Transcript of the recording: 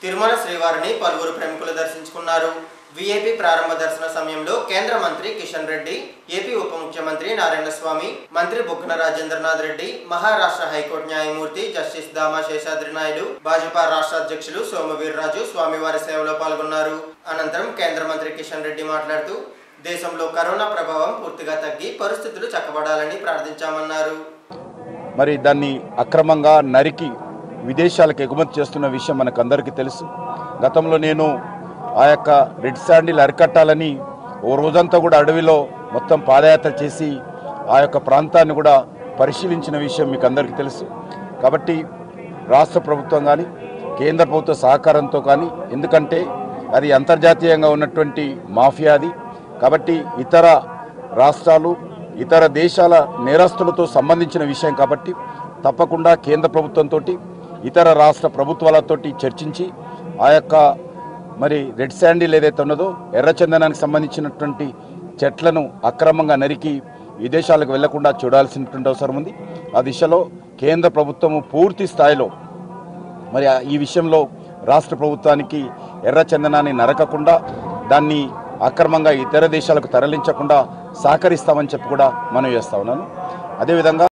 తిరుమల శ్రీవారిని పలువురు ప్రముఖులు దర్శించుకున్నారు. వీఐపీ ప్రారంభ దర్శన సమయంలో కేంద్ర మంత్రి కిషన్ రెడ్డి, ఏపీ ఉప ముఖ్యమంత్రి నారాయణ స్వామి, మంత్రి బుగ్గన రాజేంద్రనాథ్ రెడ్డి, మహారాష్ట్ర హైకోర్టు న్యాయమూర్తి జస్టిస్ దామా శేషాద్రి నాయుడు, భాజపా రాష్ట్ర అధ్యక్షులు సోమవీర్రాజు స్వామివారి సేవలో పాల్గొన్నారు. అనంతరం కేంద్ర మంత్రి కిషన్ రెడ్డి మాట్లాడుతూ దేశంలో కరోనా ప్రభావం పూర్తిగా తగ్గి పరిస్థితులు చక్కబడాలని ప్రార్థించామన్నారు. మరి దాన్ని అక్రమంగా నరికి విదేశాలకు ఎగుమతి చేస్తున్న విషయం మనకందరికీ తెలుసు. గతంలో నేను ఆ యొక్క రెడ్ శాండిల్ అరికట్టాలని ఓ రోజంతా కూడా అడవిలో మొత్తం పాదయాత్ర చేసి ఆ యొక్క ప్రాంతాన్ని కూడా పరిశీలించిన విషయం మీకు అందరికీ తెలుసు. కాబట్టి రాష్ట్ర ప్రభుత్వం కానీ కేంద్ర ప్రభుత్వ సహకారంతో కానీ, ఎందుకంటే అది అంతర్జాతీయంగా ఉన్నటువంటి మాఫియాది కాబట్టి ఇతర రాష్ట్రాలు ఇతర దేశాల నేరస్తులతో సంబంధించిన విషయం కాబట్టి తప్పకుండా కేంద్ర ప్రభుత్వంతో ఇతర రాష్ట్ర ప్రభుత్వాలతోటి చర్చించి ఆ యొక్క మరి రెడ్ శాండిల్ ఏదైతే ఉన్నదో ఎర్రచందనానికి సంబంధించినటువంటి చెట్లను అక్రమంగా నరికి విదేశాలకు వెళ్లకుండా చూడాల్సినటువంటి అవసరం ఉంది. ఆ దిశలో కేంద్ర ప్రభుత్వము పూర్తి స్థాయిలో మరి ఈ విషయంలో రాష్ట్ర ప్రభుత్వానికి ఎర్రచందనాన్ని నరకకుండా దాన్ని అక్రమంగా ఇతర దేశాలకు తరలించకుండా సహకరిస్తామని చెప్పి కూడా మనం చేస్తా ఉన్నాను. అదేవిధంగా